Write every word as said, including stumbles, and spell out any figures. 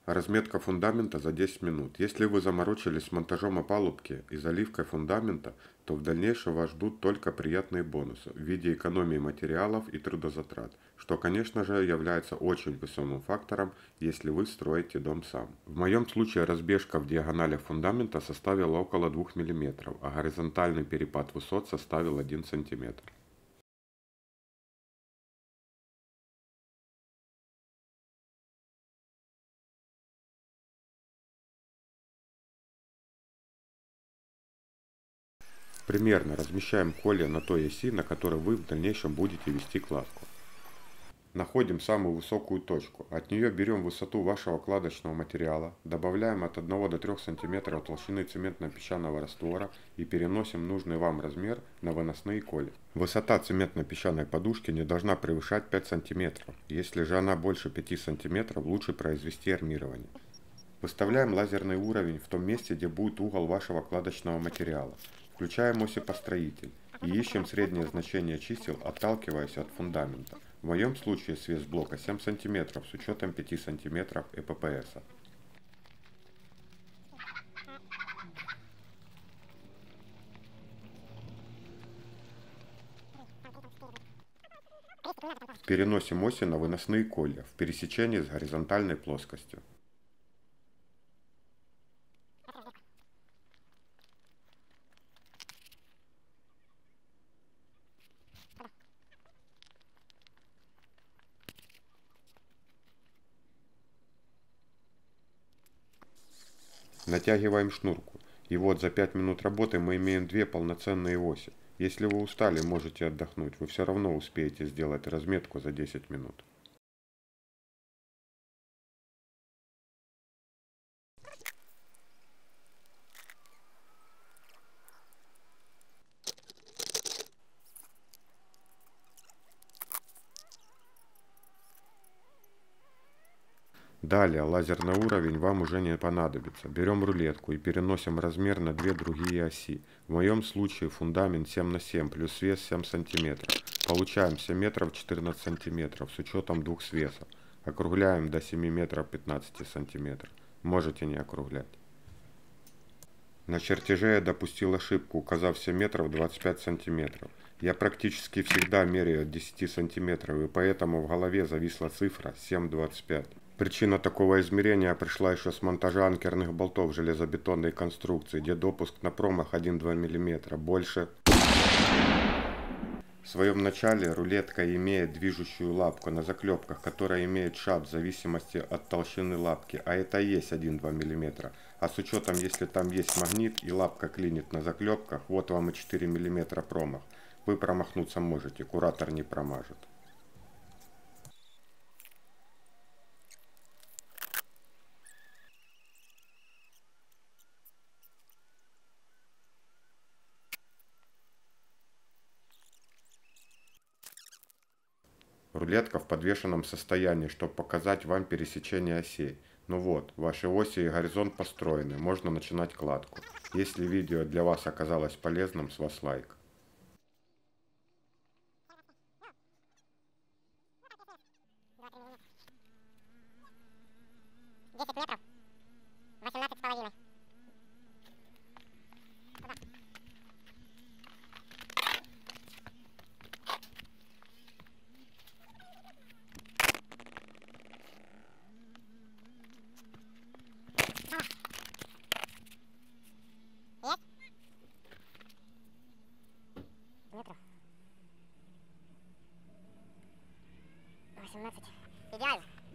Разметка фундамента за десять минут. Если вы заморочились с монтажом опалубки и заливкой фундамента, то в дальнейшем вас ждут только приятные бонусы в виде экономии материалов и трудозатрат, что, конечно же, является очень весомым фактором, если вы строите дом сам. В моем случае разбежка в диагоналях фундамента составила около двух миллиметров, а горизонтальный перепад высот составил один сантиметр. Примерно размещаем колья на той оси, на которой вы в дальнейшем будете вести кладку. Находим самую высокую точку. От нее берем высоту вашего кладочного материала, добавляем от одного до трёх сантиметров толщины цементно-песчаного раствора и переносим нужный вам размер на выносные колья. Высота цементно-песчаной подушки не должна превышать пять сантиметров. Если же она больше пяти сантиметров, лучше произвести армирование. Выставляем лазерный уровень в том месте, где будет угол вашего кладочного материала. Включаем осипостроитель и ищем среднее значение чисел, отталкиваясь от фундамента. В моем случае свес блока семь сантиметров с учетом пяти сантиметров Э П П С. Переносим оси на выносные колья в пересечении с горизонтальной плоскостью. Натягиваем шнурку. И вот за пять минут работы мы имеем две полноценные оси. Если вы устали, можете отдохнуть, вы все равно успеете сделать разметку за десять минут. Далее лазерный уровень вам уже не понадобится. Берем рулетку и переносим размер на две другие оси. В моем случае фундамент семь на семь плюс свес семь сантиметров. Получаем семь метров четырнадцать сантиметров с учетом двух свесов. Округляем до семи метров пятнадцати сантиметров. Можете не округлять. На чертеже я допустил ошибку, указав семь метров двадцать пять сантиметров. Я практически всегда меряю от десяти сантиметров, и поэтому в голове зависла цифра семь двадцать пять. Причина такого измерения пришла еще с монтажа анкерных болтов железобетонной конструкции, где допуск на промах один-два миллиметра. Больше. В своем начале рулетка имеет движущую лапку на заклепках, которая имеет шаг в зависимости от толщины лапки, а это и есть один-два миллиметра. А с учетом, если там есть магнит и лапка клинит на заклепках, вот вам и четыре миллиметра промах. Вы промахнуться можете, куратор не промажет. Рулетка в подвешенном состоянии, чтобы показать вам пересечение осей. Ну вот, ваши оси и горизонт построены, можно начинать кладку. Если видео для вас оказалось полезным, с вас лайк. десять метров, восемнадцать с половиной. Есть? Метров. восемнадцать. Идеально.